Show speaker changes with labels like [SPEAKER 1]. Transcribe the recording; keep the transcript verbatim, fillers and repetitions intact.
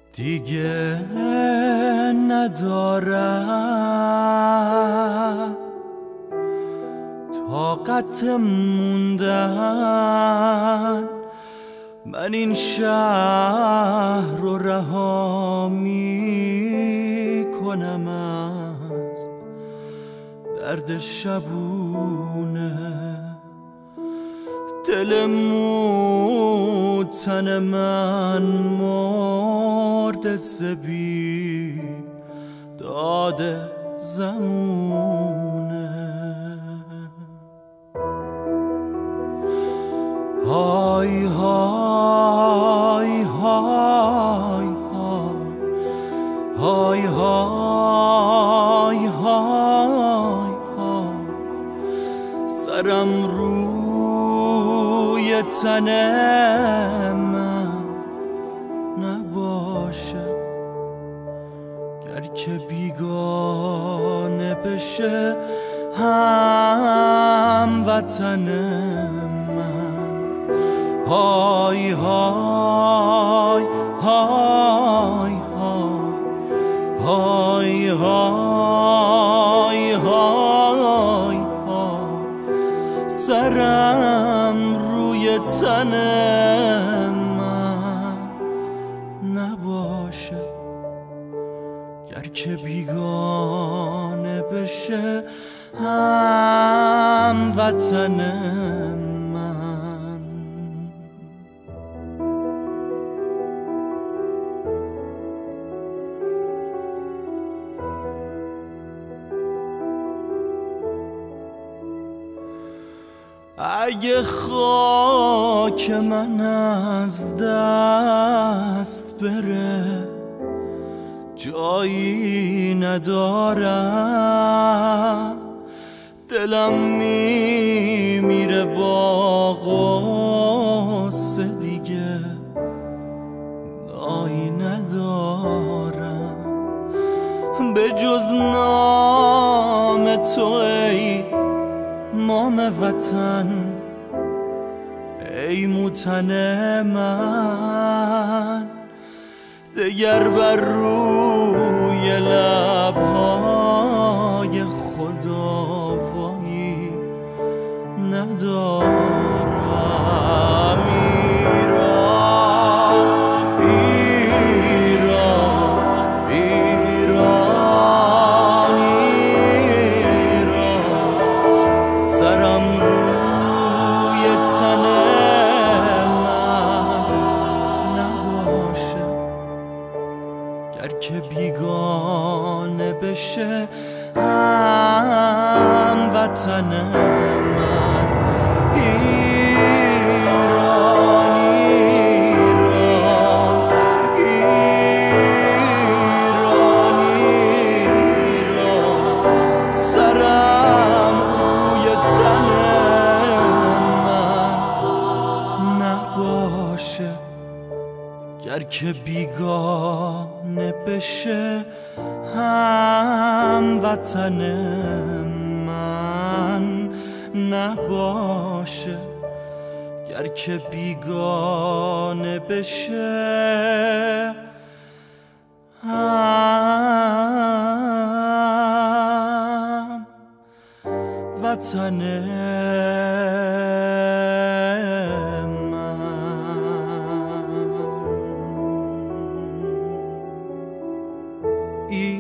[SPEAKER 1] دیگه ندارم طاقت موندن، من این شهر رو رها می کنم از درد شبونه. دل مود تن من مرد زبی داده زمونه. های های های های های های های های سرم روی تن من نباشه، گر که بیگانه بشه هم وطن من. های های های های های های های سرم روی تن من نباشه، گر که بیگانه بشه هم وطن من. اگه خاک من از دست بره جایی ندارم، دلم میمیره با غصه دیگه نایی ندارم. به جز نام تو ای مام وطن، ای موطن من، دگر بر روی لبهای خداوایی ندارم. ایران ایران ایران ایران سرم روی تن من نباشه، گر که بیگانه بشه هم وطن من. ایران ایران ایران ایران سرم روی تن من نباشه، گر که بیگانه بشه هم وطن من نباشه، گر که بیگانه بشه هم وطن من.